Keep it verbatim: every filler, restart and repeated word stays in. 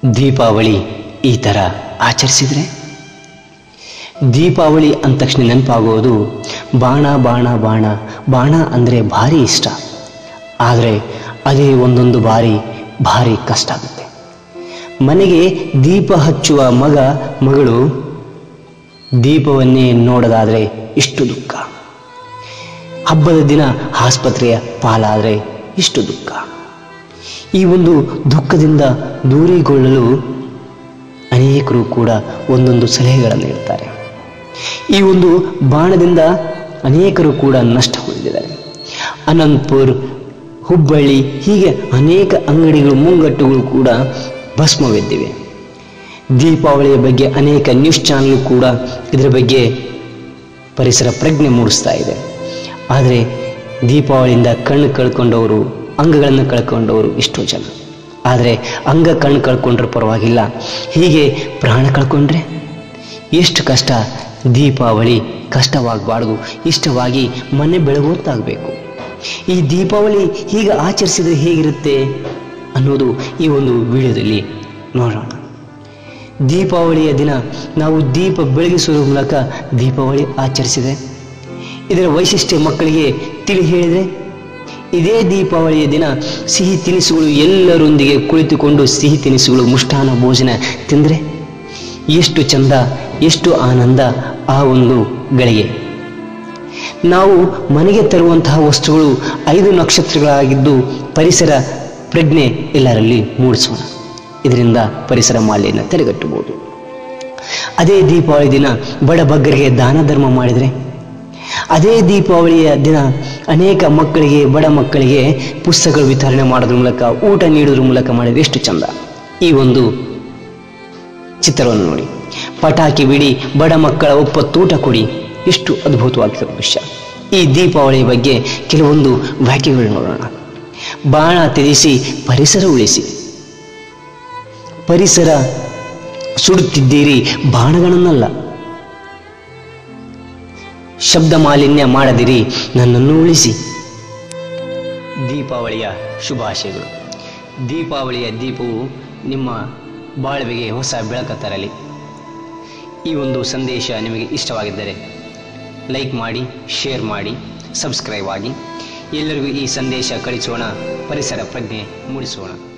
ದೀಪಾವಳಿ ಈ ಥರ ಆಚರಿಸಿದರೆ ದೀಪಾವಳಿ ಅಂದ ತಕ್ಷಣ ನೆನಪಾಗೋದು ಬಾಣ ಬಾಣ ಬಾಣ ಬಾಣ ಅಂದರೆ ಭಾರಿ ಇಷ್ಟ. ಆದರೆ ಅದೇ ಒಂದೊಂದು ಬಾರಿ ಭಾರಿ ಕಷ್ಟ ಆಗುತ್ತೆ. ಮನೆಗೆ ದೀಪ ಹಚ್ಚುವ ಮಗ ಮಗಳು ದೀಪವನ್ನೇ ನೋಡೋದಾದರೆ ಇಷ್ಟು ದುಃಖ. ಹಬ್ಬದ ದಿನ ಆಸ್ಪತ್ರೆಯ ಪಾಲಾದರೆ ಇಷ್ಟು ದುಃಖ. ಈ ಒಂದು ದುಃಖದಿಂದ ದೂರಿಗೊಳ್ಳಲು ಅನೇಕರು ಕೂಡ ಒಂದೊಂದು ಸಲಹೆಗಳನ್ನು ನೀಡುತ್ತಾರೆ. ಈ ಒಂದು ಬಾಣದಿಂದ ಅನೇಕರು ಕೂಡ ನಷ್ಟ ಹೊಂದಿದ್ದಾರೆ. ಅನಂತಪುರ, ಹುಬ್ಬಳ್ಳಿ ಹೀಗೆ ಅನೇಕ ಅಂಗಡಿಗಳು ಮುಂಗಟ್ಟುಗಳು ಕೂಡ ಭಸ್ಮವೆದ್ದಿವೆ. ದೀಪಾವಳಿಯ ಬಗ್ಗೆ ಅನೇಕ ನ್ಯೂಸ್ ಚಾನಲ್ ಕೂಡ ಇದರ ಬಗ್ಗೆ ಪರಿಸರ ಪ್ರಜ್ಞೆ ಮೂಡಿಸ್ತಾ ಇದೆ. ಆದರೆ ದೀಪಾವಳಿಯಿಂದ ಕಣ್ಣು ಕಳ್ಕೊಂಡವರು, ಅಂಗಗಳನ್ನು ಕಳ್ಕೊಂಡವರು ಎಷ್ಟೋ ಜನ. ಆದರೆ ಅಂಗ ಕಣ್ಣು ಕಳ್ಕೊಂಡ್ರೆ ಪರವಾಗಿಲ್ಲ, ಹೀಗೆ ಪ್ರಾಣ ಕಳ್ಕೊಂಡ್ರೆ ಎಷ್ಟು ಕಷ್ಟ. ದೀಪಾವಳಿ ಕಷ್ಟವಾಗಬಾರ್ದು, ಇಷ್ಟವಾಗಿ ಮನೆ ಬೆಳಗುವಂತಾಗಬೇಕು. ಈ ದೀಪಾವಳಿ ಹೀಗೆ ಆಚರಿಸಿದರೆ ಹೇಗಿರುತ್ತೆ ಅನ್ನೋದು ಈ ಒಂದು ವಿಡಿಯೋದಲ್ಲಿ ನೋಡೋಣ. ದೀಪಾವಳಿಯ ದಿನ ನಾವು ದೀಪ ಬೆಳಗಿಸುವ ಮೂಲಕ ದೀಪಾವಳಿ ಆಚರಿಸಿದರೆ ಇದರ ವೈಶಿಷ್ಟ್ಯ ಮಕ್ಕಳಿಗೆ ತಿಳಿ ಹೇಳಿದರೆ, ಇದೇ ದೀಪಾವಳಿಯ ದಿನ ಸಿಹಿ ತಿನಿಸುಗಳು ಎಲ್ಲರೊಂದಿಗೆ ಕುಳಿತುಕೊಂಡು ಸಿಹಿ ತಿನಿಸುಗಳು ಮುಷ್ಟಾನ ಭೋಜನ ತಿಂದರೆ ಎಷ್ಟು ಚಂದ, ಎಷ್ಟು ಆನಂದ ಆ ಒಂದು ಗಳಿಗೆ. ನಾವು ಮನೆಗೆ ತರುವಂತಹ ವಸ್ತುಗಳು ಐದು ನಕ್ಷತ್ರಗಳಾಗಿದ್ದು ಪರಿಸರ ಪ್ರಜ್ಞೆ ಎಲ್ಲರಲ್ಲಿ ಮೂಡಿಸೋಣ. ಇದರಿಂದ ಪರಿಸರ ಮಾಲಿನ್ಯ ತಡೆಗಟ್ಟಬಹುದು. ಅದೇ ದೀಪಾವಳಿ ದಿನ ಬಡ ಬಗ್ಗರಿಗೆ ದಾನ ಧರ್ಮ ಮಾಡಿದರೆ, ಅದೇ ದೀಪಾವಳಿಯ ದಿನ ಅನೇಕ ಮಕ್ಕಳಿಗೆ, ಬಡ ಮಕ್ಕಳಿಗೆ ಪುಸ್ತಕಗಳು ವಿತರಣೆ ಮಾಡೋದ್ರ ಮೂಲಕ, ಊಟ ನೀಡೋದ್ರ ಮೂಲಕ ಮಾಡಿದರೆ ಎಷ್ಟು ಚಂದ. ಈ ಒಂದು ಚಿತ್ರವನ್ನು ನೋಡಿ, ಪಟಾಕಿ ಬಿಡಿ, ಬಡ ಮಕ್ಕಳ ಒಪ್ಪತ್ತೂಟ ಕೊಡಿ, ಎಷ್ಟು ಅದ್ಭುತವಾಗಿರುವ ದೃಶ್ಯ. ಈ ದೀಪಾವಳಿಯ ಬಗ್ಗೆ ಕೆಲವೊಂದು ವ್ಯಾಖ್ಯೆಗಳು ನೋಡೋಣ. ಬಾಣ ತ್ಯಜಿಸಿ ಪರಿಸರ ಉಳಿಸಿ. ಪರಿಸರ ಸುಡುತ್ತಿದ್ದೀರಿ ಬಾಣಗಳನ್ನಲ್ಲ. ಶಬ್ದ ಮಾಲಿನ್ಯ ಮಾಡದಿರಿ, ನನ್ನನ್ನು ಉಳಿಸಿ. ದೀಪಾವಳಿಯ ಶುಭಾಶಯಗಳು. ದೀಪಾವಳಿಯ ದೀಪವು ನಿಮ್ಮ ಬಾಳ್ವೆಗೆ ಹೊಸ ಬೆಳಕು ತರಲಿ. ಈ ಒಂದು ಸಂದೇಶ ನಿಮಗೆ ಇಷ್ಟವಾಗಿದ್ದರೆ ಲೈಕ್ ಮಾಡಿ, ಶೇರ್ ಮಾಡಿ, ಸಬ್ಸ್ಕ್ರೈಬ್ ಆಗಿ. ಎಲ್ಲರಿಗೂ ಈ ಸಂದೇಶ ಕಳಿಸೋಣ, ಪರಿಸರ ಪ್ರಜ್ಞೆ ಮೂಡಿಸೋಣ.